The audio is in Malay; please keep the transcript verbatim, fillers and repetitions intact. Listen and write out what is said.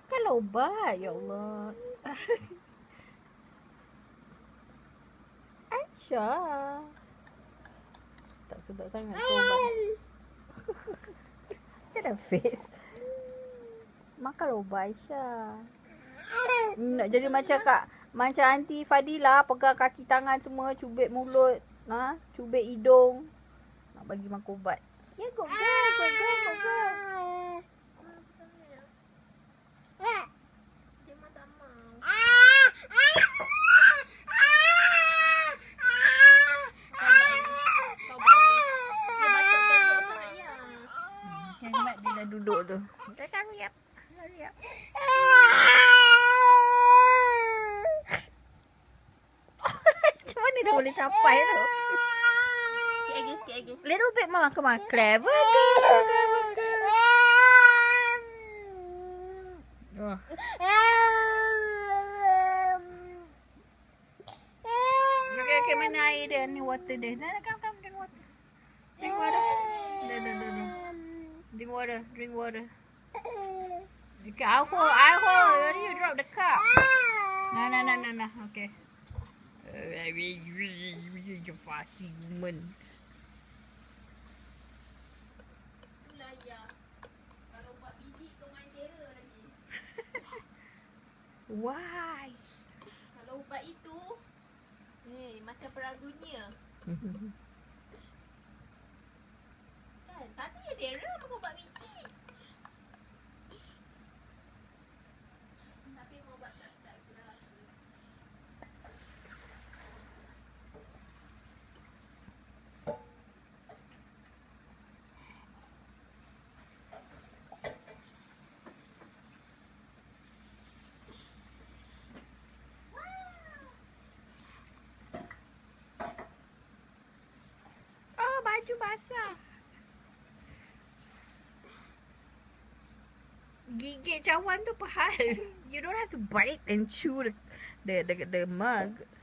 Kalau ubat, ya Allah. Aisyah. Tak sedap sangat kau ubat. Dia dah face. Makan ubat Aisyah. Nak jadi macam kak, macam Aunty Fadila, pegang kaki tangan semua, cubit mulut, ha? Cubit hidung. Nak bagi makan ubat. Ya, yeah, good girl, good girl, good girl. Dia mah tak mau. Kau balik. Dia batuk teruk sayang. Hemat dia dah duduk tu. Dia kan riap. Riap. Macam mana tu boleh capai tu? Sikit lagi, sikit lagi. Little bit mama, come on. Clever. Oh. Okay, okay, mana air dia? Ni water dia. Nah, come, come, drink water. Drink water. Dah, dah, dah, dah. Drink water, drink water. Okay, I'll hold, I'll hold. You drop the cup. Nah, nah, nah, nah, nah. Okay. You fussy woman. Itulah ya. Kalau buat biji kau main terror lagi. Why? Kalau ubat itu, eh macam perang dunia. Kan? Tadi ya terror makan ubat biji. Tapi mau ubat tak tak kira rasa. Oh, baju basah. Gigit cawan tu apa hal? You don't have to bite and chew the the the, the mug.